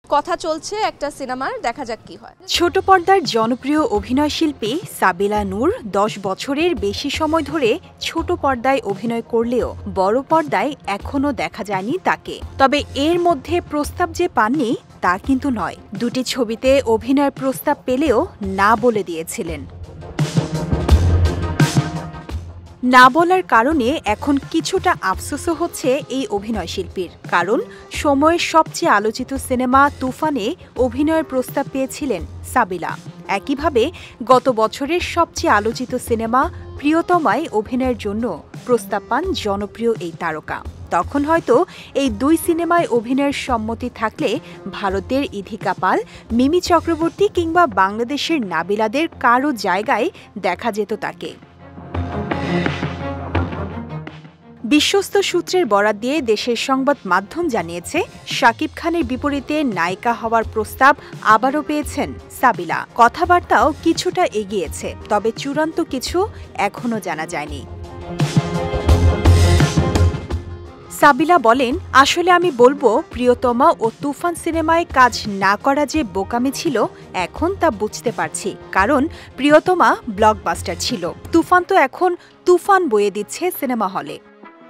কথা চলছে একটা সিনেমার, দেখা যাক কি হয়। ছোট পর্দার জনপ্রিয় অভিনয়শিল্পী সাবিলা নূর 10 বছরের বেশি সময় ধরে ছোট পর্দায় অভিনয় করলেও বড় পর্দায় এখনও দেখা যায়নি তাকে। তবে এর মধ্যে প্রস্তাব যে পাননি তা কিন্তু নয়। দুটি ছবিতে অভিনয়ের প্রস্তাব পেলেও না বলে দিয়েছিলেন। না বলার কারণে এখন কিছুটা আফসোসও হচ্ছে এই অভিনয়শিল্পীর, কারণ সময়ের সবচেয়ে আলোচিত সিনেমা তুফানে অভিনয়ের প্রস্তাব পেয়েছিলেন সাবিলা। একইভাবে গত বছরের সবচেয়ে আলোচিত সিনেমা প্রিয়তমায় অভিনয়ের জন্য প্রস্তাব পান জনপ্রিয় এই তারকা। তখন হয়তো এই দুই সিনেমায় অভিনয়ের সম্মতি থাকলে ভারতের ইধিকা পাল, মিমি চক্রবর্তী কিংবা বাংলাদেশের নাবিলাদের কারো জায়গায় দেখা যেত তাকে। বিশ্বস্ত সূত্রের বরাত দিয়ে দেশের সংবাদ মাধ্যম জানিয়েছে, শাকিব খানের বিপরীতে নায়িকা হওয়ার প্রস্তাব আবারও পেয়েছেন সাবিলা। কথাবার্তাও কিছুটা এগিয়েছে, তবে চূড়ান্ত কিছু এখনও জানা যায়নি। সাবিলা বলেন, আসলে আমি বলবো প্রিয়তমা ও তুফান সিনেমায় কাজ না করা যে বোকামি ছিল এখন তা বুঝতে পারছি, কারণ প্রিয়তমা ব্লকবাস্টার ছিল, তুফান তো এখন তুফান বয়ে দিচ্ছে সিনেমা হলে।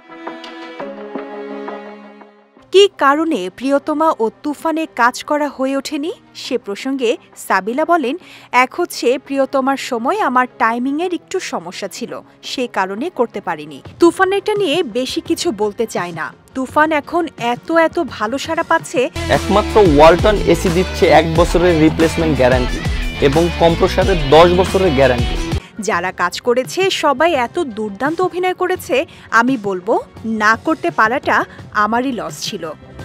কি কারণে প্রিয়তমা ও তুফানে কাজ করা হয়ে ওঠেনি সে প্রসঙ্গে সাবিলা বলেন, এক হচ্ছে প্রিয়তমার সময় আমার টাইমিংয়ের একটু সমস্যা ছিল, সে কারণে করতে পারিনি। তুফানেরটা নিয়ে বেশি কিছু বলতে চাই না, তুফান এখন এত ভালো সাড়া পাচ্ছে। একমাত্র ওয়ালটন এসি দিচ্ছে 1 বছরের রিপ্লেসমেন্ট গ্যারান্টি এবং কম্প্রেসারের 10 বছরের গ্যারান্টি। যারা কাজ করেছে সবাই এত দুর্দান্ত অভিনয় করেছে, আমি বলবো না করতে পারাটা আমারই লস ছিল।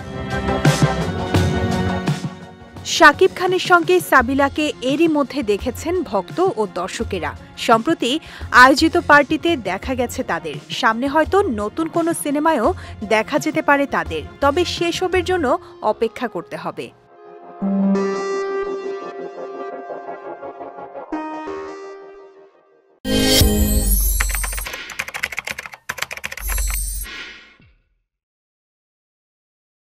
শাকিব খানের সঙ্গে সাবিলাকে এরই মধ্যে দেখেছেন ভক্ত ও দর্শকেরা। সম্প্রতি আয়োজিত পার্টিতে দেখা গেছে তাদের। সামনে হয়তো নতুন কোনো সিনেমায়ও দেখা যেতে পারে তাদের, তবে সেসবের জন্য অপেক্ষা করতে হবে।